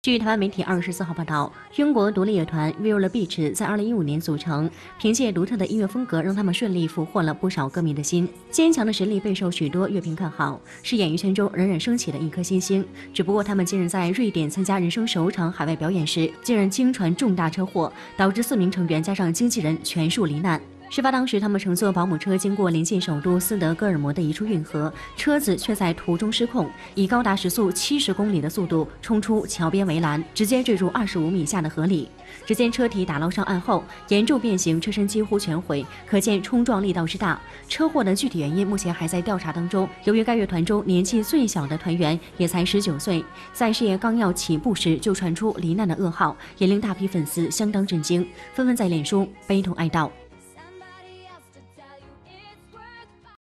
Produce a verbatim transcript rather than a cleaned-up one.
据台湾媒体二十四号报道，英国独立乐团 Viola Beach 在二零一五年组成，凭借独特的音乐风格，让他们顺利俘获了不少歌迷的心。坚强的实力备受许多乐评看好，是演艺圈中冉冉升起的一颗新星。只不过他们近日在瑞典参加人生首场海外表演时，竟然惊传重大车祸，导致四名成员加上经纪人全数罹难。事发当时，他们乘坐保姆车经过临近首都斯德哥尔摩的一处运河，车子却在途中失控，以高达时速七十公里的速度冲出桥边围栏，直接坠入二十五米下的河里。只见车体打捞上岸后，严重变形，车身几乎全毁，可见冲撞力道之大。车祸的具体原因目前还在调查当中。由于该乐团中年纪最小的团员也才十九岁，在事业刚要起步时就传出罹难的噩耗，也令大批粉丝相当震惊，纷纷在脸书悲痛哀悼。